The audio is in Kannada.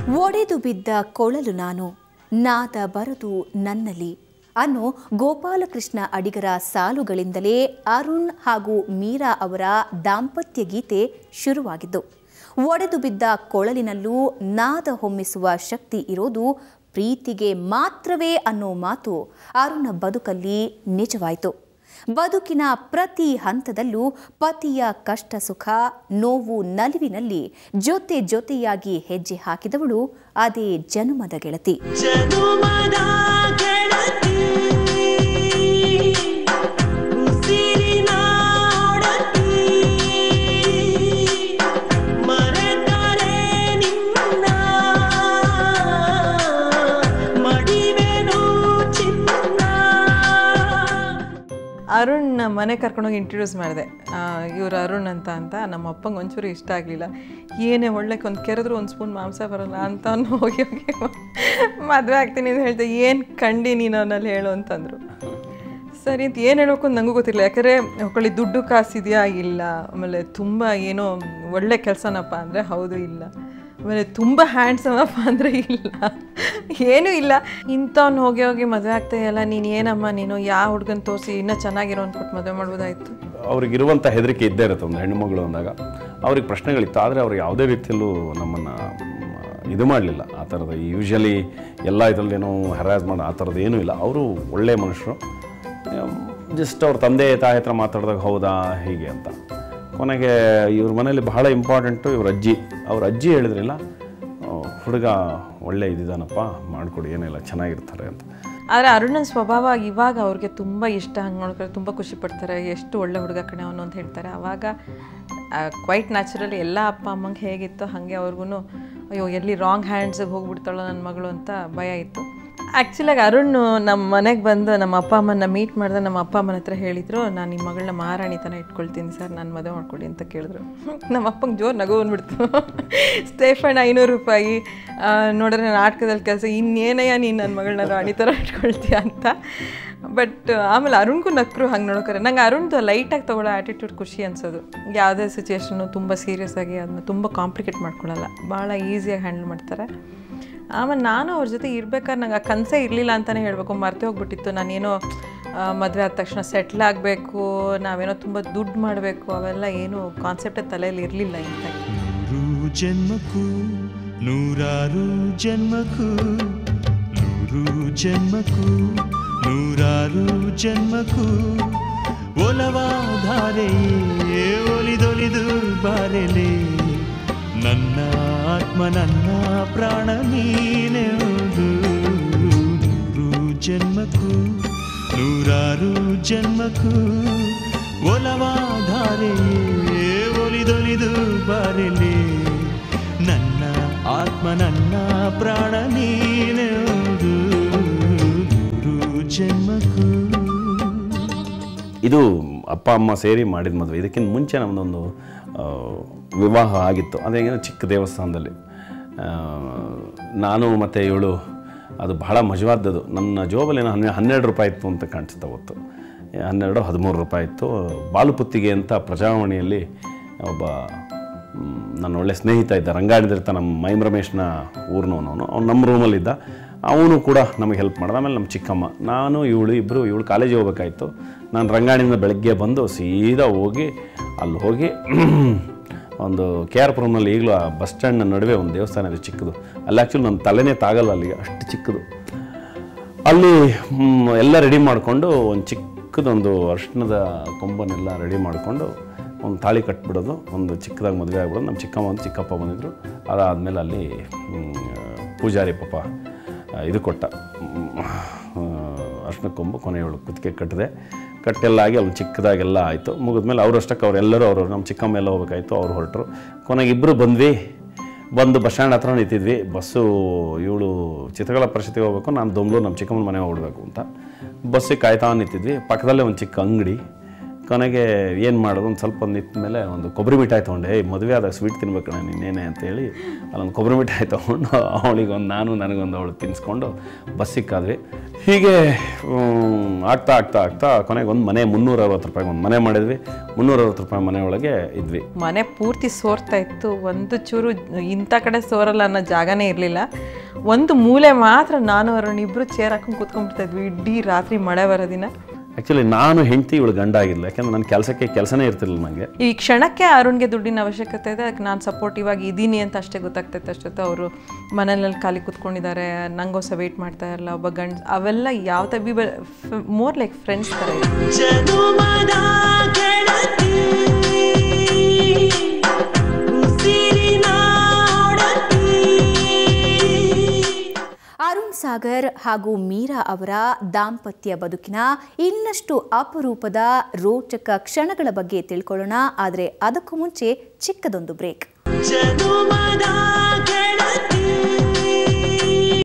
ಒಡೆದು ಬಿದ್ದ ಕೊಳಲು ನಾನು ನಾದ ಬರದು ನನ್ನಲ್ಲಿ ಅನ್ನೋ ಗೋಪಾಲಕೃಷ್ಣ ಅಡಿಗರ ಸಾಲುಗಳಿಂದಲೇ ಅರುಣ್ ಹಾಗೂ ಮೀರಾ ಅವರ ದಾಂಪತ್ಯ ಗೀತೆ ಶುರುವಾಗಿದ್ದು. ಒಡೆದು ಬಿದ್ದ ಕೊಳಲಿನಲ್ಲೂ ನಾದ ಹೊಮ್ಮಿಸುವ ಶಕ್ತಿ ಇರೋದು ಪ್ರೀತಿಗೆ ಮಾತ್ರವೇ ಅನ್ನೋ ಮಾತು ಅರುಣ ಬದುಕಲ್ಲಿ ನಿಜವಾಯಿತು. ಬದುಕಿನ ಪ್ರತಿ ಹಂತದಲ್ಲೂ ಪತಿಯ ಕಷ್ಟ ಸುಖ ನೋವು ನಲಿವಿನಲ್ಲಿ ಜೊತೆ ಜೊತೆಯಾಗಿ ಹೆಜ್ಜೆ ಹಾಕಿದವಳು ಅದೇ ಜನುಮದ ಗೆಳತಿ. ಅರುಣ್ ಮನೆ ಕರ್ಕೊಂಡೋಗಿ ಇಂಟ್ರೊಡ್ಯೂಸ್ ಮಾಡಿದೆ. ಇವರು ಅರುಣ್ ಅಂತ ನಮ್ಮ ಅಪ್ಪಂಗೆ ಒಂಚೂರು ಇಷ್ಟ ಆಗಲಿಲ್ಲ. ಏನೇ ಒಳ್ಳೆಕ್ಕೆ ಒಂದು ಕೆರೆದ್ರು ಒಂದು ಸ್ಪೂನ್ ಮಾಂಸ ಬರೋಲ್ಲ ಅಂತ ಹೋಗಿ ಮದುವೆ ಆಗ್ತೀನಿ ಅಂತ ಹೇಳ್ದೆ. ಏನು ಕಂಡು ನೀನು ಅವನಲ್ಲಿ ಹೇಳು ಅಂತಂದರು. ಸರಿ ಅಂತ ಏನು ಹೇಳೋಕು ಅಂತ ನನಗೂ ಗೊತ್ತಿಲ್ಲ. ಯಾಕಂದರೆ ಒಕ್ಕಳಿ ದುಡ್ಡು ಕಾಸಿದೆಯಾ ಇಲ್ಲ, ಆಮೇಲೆ ತುಂಬ ಏನೋ ಒಳ್ಳೆ ಕೆಲಸನಪ್ಪ ಅಂದರೆ ಹೌದು ಇಲ್ಲ, ಆಮೇಲೆ ತುಂಬ ಹ್ಯಾಂಡ್ಸಮಪ್ಪ ಅಂದರೆ ಇಲ್ಲ, ಏನೂ ಇಲ್ಲ. ಇಂಥವ್ನು ಹೋಗಿ ಮದುವೆ ಆಗ್ತಾಯಿಲ್ಲ, ನೀನು ಏನಮ್ಮ ನೀನು ಯಾವ ಹುಡುಗನ ತೋರಿಸಿ ಇನ್ನೂ ಚೆನ್ನಾಗಿರೋ ಅಂದ್ಕೊಟ್ಟು ಮದುವೆ ಮಾಡ್ಬೋದಾಯಿತು. ಅವ್ರಿಗಿರುವಂಥ ಹೆದರಿಕೆ ಇದ್ದೇ ಇರುತ್ತೆ. ಒಂದು ಹೆಣ್ಣು ಮಗಳು ಅಂದಾಗ ಅವ್ರಿಗೆ ಪ್ರಶ್ನೆಗಳಿತ್ತು. ಆದರೆ ಅವ್ರು ಯಾವುದೇ ರೀತಿಯಲ್ಲೂ ನಮ್ಮನ್ನು ಇದು ಮಾಡಲಿಲ್ಲ. ಆ ಥರದ ಯೂಶ್ವಲಿ ಎಲ್ಲ ಇದರಲ್ಲೇನೋ ಹ್ಯಾರಾಸ್ ಮಾಡೋ ಆ ಥರದ್ದು ಏನೂ ಇಲ್ಲ. ಅವರು ಒಳ್ಳೆಯ ಮನುಷ್ಯರು. ಜಸ್ಟ್ ಅವ್ರ ತಂದೆ ತಾಯಿ ಹತ್ರ ಮಾತಾಡಿದಾಗ ಹೌದಾ ಹೀಗೆ ಅಂತ. ಕೊನೆಗೆ ಇವ್ರ ಮನೇಲಿ ಬಹಳ ಇಂಪಾರ್ಟೆಂಟು ಅವ್ರ ಅಜ್ಜಿ ಹೇಳಿದ್ರಿಲ್ಲ, ಹುಡುಗ ಒಳ್ಳೆ ಇದಿದ್ದಾನಪ್ಪ ಮಾಡಿಕೊಡಿ, ಏನಿಲ್ಲ ಚೆನ್ನಾಗಿರ್ತಾರೆ ಅಂತ. ಆದರೆ ಅರುಣನ ಸ್ವಭಾವ ಇವಾಗ ಅವ್ರಿಗೆ ತುಂಬ ಇಷ್ಟ. ಹಂಗೆ ನೋಡ್ತಾರೆ, ತುಂಬ ಖುಷಿ ಪಡ್ತಾರೆ. ಎಷ್ಟು ಒಳ್ಳೆ ಹುಡುಗ ಕಣೆ ಅವನು ಅಂತ ಹೇಳ್ತಾರೆ. ಆವಾಗ ಕ್ವೈಟ್ ನ್ಯಾಚುರಲಿ ಎಲ್ಲ ಅಪ್ಪ ಅಮ್ಮಂಗೆ ಹೇಗಿತ್ತು ಹಾಗೆ ಅವ್ರಿಗೂ ಅಯ್ಯೋ ಎಲ್ಲಿ ರಾಂಗ್ ಹ್ಯಾಂಡ್ಸಿಗೆ ಹೋಗ್ಬಿಡ್ತಾಳೋ ನನ್ನ ಮಗಳು ಅಂತ ಭಯ ಇತ್ತು. ಆ್ಯಕ್ಚುಲಾಗಿ ಅರುಣ್ ನಮ್ಮ ಮನೆಗೆ ಬಂದು ನಮ್ಮ ಅಪ್ಪ ಅಮ್ಮನ ಮೀಟ್ ಮಾಡಿದ್ರೆ ನಮ್ಮ ಅಪ್ಪ ಅಮ್ಮನ ಹತ್ರ ಹೇಳಿದರು, ನಾನು ನಿಮ್ಮ ಮಗಳನ್ನ ಮಹಾರಾಣಿ ತನ ಇಟ್ಕೊಳ್ತೀನಿ ಸರ್, ನಾನು ಮದುವೆ ಮಾಡ್ಕೊಡಿ ಅಂತ ಕೇಳಿದ್ರು. ನಮ್ಮ ಅಪ್ಪಂಗೆ ಜೋರು ನಗು ಬಂದ್ಬಿಡ್ತು. ಸ್ಟೇಫಂಡ್ 500 ರೂಪಾಯಿ ನೋಡಿದ್ರೆ ನಾನು ನಾಟಕದಲ್ಲಿ ಕೆಲಸ, ಇನ್ನೇನಯ್ಯ ನೀನು ನನ್ನ ಮಗಳನ್ನ ರಾಣಿ ಥರ ಇಟ್ಕೊಳ್ತೀಯ ಅಂತ. ಬಟ್ ಆಮೇಲೆ ಅರುಣ್ಗೂ ನಕ್ಕರು ಹಂಗೆ ನೋಡೋಕ್ರೆ. ನಂಗೆ ಅರುಣ್ದು ಲೈಟಾಗಿ ತೊಗೊಳ್ಳೋ ಆ್ಯಟಿಟ್ಯೂಡ್ ಖುಷಿ ಅನಿಸೋದು. ಯಾವುದೇ ಸಿಚುವೇಶನ್ನು ತುಂಬ ಸೀರಿಯಸ್ ಆಗಿ ಅದನ್ನ ತುಂಬ ಕಾಂಪ್ಲಿಕೇಟ್ ಮಾಡ್ಕೊಳ್ಳಲ್ಲ, ಭಾಳ ಈಸಿಯಾಗಿ ಹ್ಯಾಂಡಲ್ ಮಾಡ್ತಾರೆ. ಆಮೇಲೆ ನಾನು ಅವ್ರ ಜೊತೆ ಇರ್ಬೇಕಾದ್ರೆ ನಂಗೆ ಆ ಕನಸೇ ಇರಲಿಲ್ಲ ಅಂತಲೇ ಹೇಳಬೇಕು. ಮರ್ತೇ ಹೋಗ್ಬಿಟ್ಟಿತ್ತು. ನಾನೇನೋ ಮದುವೆ ಆದ ತಕ್ಷಣ ಸೆಟ್ಲ್ ಆಗಬೇಕು, ನಾವೇನೋ ತುಂಬ ದುಡ್ಡು ಮಾಡಬೇಕು, ಅವೆಲ್ಲ ಏನು ಕಾನ್ಸೆಪ್ಟೇ ತಲೆಯಲ್ಲಿ ಇರಲಿಲ್ಲ. ಇಂಥ 100 ಜನ್ಮಕ್ಕೂ 100 ಜನ್ಮಕ್ಕೂ 100 ಜನ್ಮಕ್ಕೂ 100 ಜನ್ಮಕ್ಕೂ ಒಲವಾಧಾರೆಯೇ ಒಲಿದೊಲಿದು ಬಾರೆಲೆ ನನ್ನ ಆತ್ಮ ನನ್ನ ಪ್ರಾಣ ನೀನೆಂದು 100 ಜನ್ಮಕ್ಕೂ 100 ಜನ್ಮಕ್ಕೂ ಒಲವಾಧಾರೆಯೇ ಒಲಿದೊಲಿದು ಬಾರೆಲೆ ನನ್ನ ಆತ್ಮ ನನ್ನ ಪ್ರಾಣ ನೀನೆಂದು 100 ಜನ್ಮಕ್ಕೂ. ಇದು ಅಪ್ಪ ಅಮ್ಮ ಸೇರಿ ಮಾಡಿದ ಮದುವೆ. ಇದಕ್ಕಿಂತ ಮುಂಚೆ ನಮ್ಮದೊಂದು ವಿವಾಹ ಆಗಿತ್ತು. ಅದೇನು ಚಿಕ್ಕ ದೇವಸ್ಥಾನದಲ್ಲಿ ನಾನು ಮತ್ತು ಇವಳು. ಅದು ಬಹಳ ಮಜವಾದದ್ದು. ನನ್ನ ಜೋಬಲ್ಲಿ 12 ರೂಪಾಯಿ ಇತ್ತು ಅಂತ ಕಾಣಿಸುತ್ತೆ ಅವತ್ತು. 12-13 ರೂಪಾಯಿ ಇತ್ತು. ಬಾಲುಪುತ್ತಿಗೆ ಅಂತ ಪ್ರಜಾವಾಣಿಯಲ್ಲಿ ಒಬ್ಬ ನನ್ನ ಒಳ್ಳೆ ಸ್ನೇಹಿತ ಇದ್ದ, ರಂಗಾಯಣದಿರ್ತ, ನಮ್ಮ ಮೈಮ್ ರಮೇಶ್ನ ಊರಿನವನು. ಅವ್ನು ನಮ್ಮ ರೂಮಲ್ಲಿದ್ದ. ಅವನು ಕೂಡ ನಮಗೆ ಹೆಲ್ಪ್ ಮಾಡ್ದ. ಆಮೇಲೆ ನಮ್ಮ ಚಿಕ್ಕಮ್ಮ, ನಾನು ಇವಳು ಕಾಲೇಜಿಗೆ ಹೋಗ್ಬೇಕಾಯ್ತು. ನಾನು ರಂಗಾಯಣದಿಂದ ಬೆಳಗ್ಗೆ ಬಂದು ಸೀದಾ ಹೋಗಿ ಅಲ್ಲಿ ಹೋಗಿ ಒಂದು KR ಪುರಮ್ನಲ್ಲಿ ಈಗಲೂ ಆ ಬಸ್ ಸ್ಟ್ಯಾಂಡ್ನ ನಡುವೆ ಒಂದು ದೇವಸ್ಥಾನ ಇದೆ ಚಿಕ್ಕದು. ಅಲ್ಲಿ ಆ್ಯಕ್ಚುಲಿ ನನ್ನ ತಲೆನೇ ತಾಗಲ್ಲ, ಅಲ್ಲಿಗೆ ಅಷ್ಟು ಚಿಕ್ಕದು. ಅಲ್ಲಿ ಎಲ್ಲ ರೆಡಿ ಮಾಡಿಕೊಂಡು ಒಂದು ಚಿಕ್ಕದೊಂದು ಅರ್ಶಿಣದ ಕೊಂಬನ್ನೆಲ್ಲ ರೆಡಿ ಮಾಡಿಕೊಂಡು ಒಂದು ತಾಳಿ ಕಟ್ಬಿಡೋದು, ಒಂದು ಚಿಕ್ಕದಾಗಿ ಮದುವೆ ಆಗ್ಬಿಡೋದು. ನಮ್ಮ ಚಿಕ್ಕಮ್ಮ ಒಂದು ಚಿಕ್ಕಪ್ಪ ಬಂದಿದ್ದರು. ಅದಾದಮೇಲೆ ಅಲ್ಲಿ ಪೂಜಾರಿ ಪಾಪ ಇದು ಕೊಟ್ಟ ಅರ್ಶಿಣ ಕೊಂಬು. ಕೊನೆಯವಳು ಕುತ್ತಿಗೆ ಕಟ್ಟೆಲ್ಲ ಆಗಿ ಅಲ್ಲಿ ಚಿಕ್ಕದಾಗೆಲ್ಲ ಆಯಿತು. ಮುಗಿದ್ಮೇಲೆ ಅವರಷ್ಟಕ್ಕೆ ಅವರೆಲ್ಲರೂ ನಮ್ಮ ಚಿಕ್ಕಮ್ಮ ಎಲ್ಲ ಹೋಗ್ಬೇಕಾಯ್ತು. ಅವ್ರು ಹೊರಟರು. ಕೊನೆಗೆ ಇಬ್ಬರು ಬಂದು ಬಸ್ ಸ್ಟ್ಯಾಂಡ್ ಹತ್ರ ನಿಂತಿದ್ವಿ. ಬಸ್ಸು ಇವಳು ಚಿತ್ರಕಲಾ ಪರಿಷತ್ತಿಗೆ ಹೋಗ್ಬೇಕು, ನಾನು ದೊಂಬ್ಳೂರು ನಮ್ಮ ಚಿಕ್ಕಮ್ಮನ ಮನೆ ಹೋಗ್ಬಿಡ್ಬೇಕು ಅಂತ ಬಸ್ಸಿಗೆ ಕಾಯ್ತಾ ನಿಂತಿದ್ವಿ. ಪಕ್ಕದಲ್ಲೇ ಒಂದು ಚಿಕ್ಕ ಅಂಗಡಿ. ಕೊನೆಗೆ ಏನು ಮಾಡೋದು ಒಂದು ಸ್ವಲ್ಪ ನಿಂತ ಮೇಲೆ ಒಂದು ಕೊಬ್ಬರಿ ಮಿಠಾಯಿ ತೊಗೊಂಡೆ, ಮದುವೆ ಆದಾಗ ಸ್ವೀಟ್ ತಿನ್ಬೇಕು ನಾನು ಇನ್ನೇನೆ ಅಂತೇಳಿ ಅಲ್ಲೊಂದು ಕೊಬ್ಬರಿ ಮಿಠಾಯಿ ತೊಗೊಂಡು ಅವಳಿಗೊಂದು ನಾನು ನನಗೊಂದು ಅವಳು ತಿನ್ನಿಸ್ಕೊಂಡು ಬಸ್ ಸಿಕ್ಕಾದ್ವಿ. ಹೀಗೆ ಆಗ್ತಾ ಕೊನೆಗೆ ಒಂದು ಮನೆ 360 ರೂಪಾಯಿಗೆ ಒಂದು ಮನೆ ಮಾಡಿದ್ವಿ. 360 ರೂಪಾಯಿ ಮನೆ ಒಳಗೆ ಇದ್ವಿ. ಮನೆ ಪೂರ್ತಿ ಸೋರ್ತಾ ಇತ್ತು, ಒಂದು ಚೂರು ಇಂಥ ಕಡೆ ಸೋರಲ್ಲ ಅನ್ನೋ ಜಾಗನೇ ಇರಲಿಲ್ಲ. ಒಂದು ಮೂಲೆ ಮಾತ್ರ ನಾನು ಅರುಣ್ ಇಬ್ಬರು ಚೇರ್ ಹಾಕೊಂಡು ಕೂತ್ಕೊಂಡ್ಬಿಡ್ತಾ ಇದ್ವಿ ಇಡೀ ರಾತ್ರಿ ಮಳೆ ಬರೋ ದಿನ. ಆ್ಯಕ್ಚುಲಿ ನಾನು ಹೆಂಡತಿ ಇವಳು ಗಂಡ ಆಗಿಲ್ಲ, ಯಾಕೆಂದ್ರೆ ನನ್ನ ಕೆಲಸನೇ ಇರ್ತಿರ್ಲಿಲ್ಲ ನನಗೆ. ಈ ಕ್ಷಣಕ್ಕೆ ಅರುಣ್ಗೆ ದುಡ್ಡಿನ ಅವಶ್ಯಕತೆ ಇದೆ, ಅದಕ್ಕೆ ನಾನು ಸಪೋರ್ಟಿವ್ ಆಗಿ ಇದ್ದೀನಿ ಅಂತ ಅಷ್ಟೇ ಗೊತ್ತಾಗ್ತೈತೆ. ಅಷ್ಟೊತ್ತು ಅವರು ಮನೇಲಿ ಖಾಲಿ ಕೂತ್ಕೊಂಡಿದ್ದಾರೆ, ನಂಗೋಸ ವೆಯ್ಟ್ ಮಾಡ್ತಾ ಇರಲ್ಲ ಒಬ್ಬ ಗಂಡ, ಅವೆಲ್ಲ ಯಾವ ತಬಿ ಮೋರ್ ಲೈಕ್ ಫ್ರೆಂಡ್ಸ್ ಥರ ಇದೆ. ಅರುಣ್ ಸಾಗರ್ ಹಾಗೂ ಮೀರಾ ಅವರ ದಾಂಪತ್ಯ ಬದುಕಿನ ಇನ್ನಷ್ಟು ಅಪರೂಪದ ರೋಚಕ ಕ್ಷಣಗಳ ಬಗ್ಗೆ ತಿಳ್ಕೊಳ್ಳೋಣ. ಆದರೆ ಅದಕ್ಕೂ ಮುಂಚೆ ಚಿಕ್ಕದೊಂದು ಬ್ರೇಕ್.